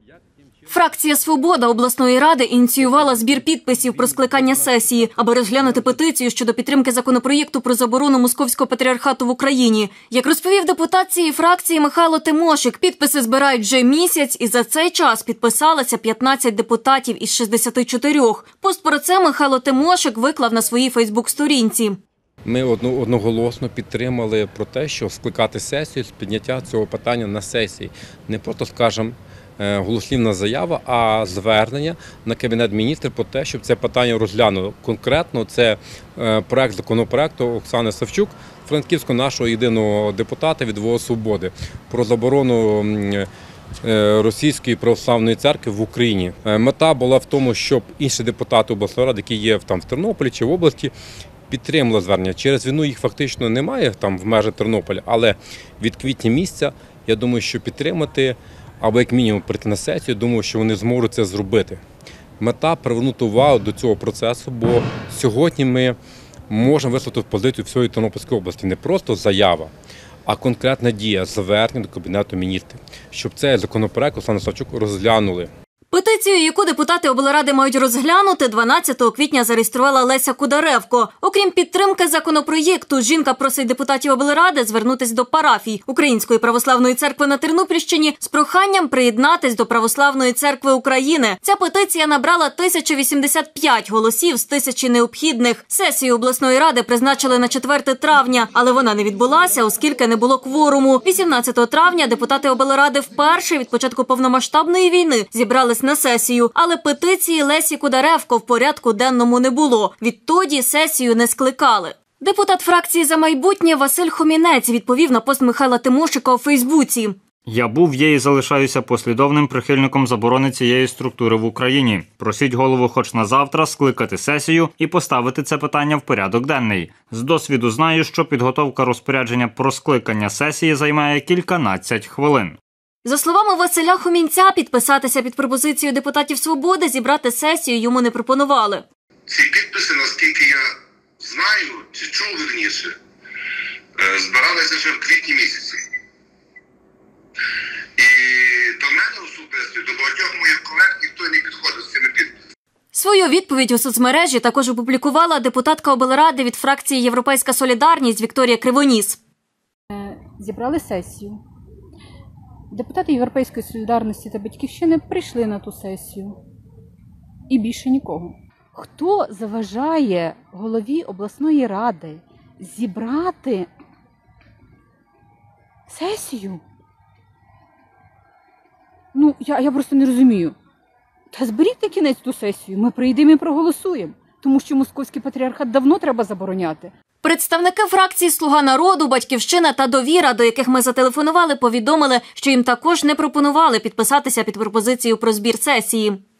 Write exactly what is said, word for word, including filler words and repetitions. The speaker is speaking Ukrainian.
Фракція «Свобода» обласної ради ініціювала збір підписів про скликання сесії, аби розглянути петицію щодо підтримки законопроєкту про заборону Московського патріархату в Україні. Як розповів депутат цієї фракції Михайло Тимошик, підписи збирають вже місяць, і за цей час підписалися п'ятнадцять депутатів із шістдесяти чотирьох. Пост про це Михайло Тимошик виклав на своїй фейсбук-сторінці. Ми одноголосно підтримали про те, що скликати сесію з підняття цього питання на сесії. Не просто, скажімо, голослівна заява, а звернення на Кабінет Міністрів про те, щоб це питання розглянуло. Конкретно це проект законопроекту Оксани Савчук, франківського нашого єдиного депутата від ВО «Свободи», про заборону Російської православної церкви в Україні. Мета була в тому, щоб інші депутати обласної ради, які є там в Тернополі чи в області, підтримали звернення. Через війну їх фактично немає там в межах Тернополя, але від квітня місяця, я думаю, що підтримати або як мінімум прийти на сесію, думаю, що вони зможуть це зробити. Мета – привернути увагу до цього процесу, бо сьогодні ми можемо висловити позицію всієї Тернопільської області. Не просто заява, а конкретна дія, звернення до Кабінету Міністрів, щоб цей законопроект Оксани Савчук розглянули. Петицію, яку депутати облради мають розглянути, дванадцятого квітня зареєструвала Леся Кударевко. Окрім підтримки законопроєкту, жінка просить депутатів облради звернутися до парафій Української православної церкви на Тернопільщині з проханням приєднатись до Православної церкви України. Ця петиція набрала тисячу вісімдесят п'ять голосів з тисячі необхідних. Сесію обласної ради призначили на четверте травня, але вона не відбулася, оскільки не було кворуму. вісімнадцятого травня депутати облради вперше від початку повномасштабної війни зібрались на сесію, але петиції Лесі Кударевко в порядку денному не було. Відтоді сесію не скликали. Депутат фракції «За майбутнє» Василь Хомінець відповів на пост Михайла Тимошика у Фейсбуці. Я був, є і залишаюся послідовним прихильником заборони цієї структури в Україні. Просіть голову хоч на завтра скликати сесію і поставити це питання в порядок денний. З досвіду знаю, що підготовка розпорядження про скликання сесії займає кільканадцять хвилин. За словами Василя Хомінця, підписатися під пропозицією депутатів «Свободи» зібрати сесію йому не пропонували. Ці підписи, наскільки я знаю, чи чув вірніше, збиралися ще в квітні місяці. І до мене особисто, до багатьох моїх колег ніхто не підходив з цими підписами. Свою відповідь у соцмережі також опублікувала депутатка облради від фракції «Європейська солідарність» Вікторія Кривоніс. Зібрали сесію. Депутати Європейської солідарності та Батьківщини прийшли на ту сесію. І більше нікого. Хто заважає голові обласної ради зібрати сесію? Ну, я, я просто не розумію. Та зберіть на кінець ту сесію, ми прийдемо і проголосуємо. Тому що Московський патріархат давно треба забороняти. Представники фракції «Слуга народу», «Батьківщина» та «Довіра», до яких ми зателефонували, повідомили, що їм також не пропонували підписатися під пропозицію про збір сесії.